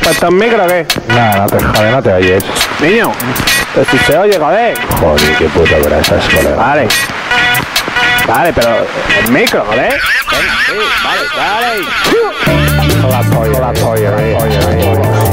¿Puesto en micro o qué? Nada, no te joder, no te oyes. Niño, pero si se oye, joder. Joder, qué puta brasa es, colega. Vale. Vale, pero el micro, joder. Venga, sí, vale, vale. La polla,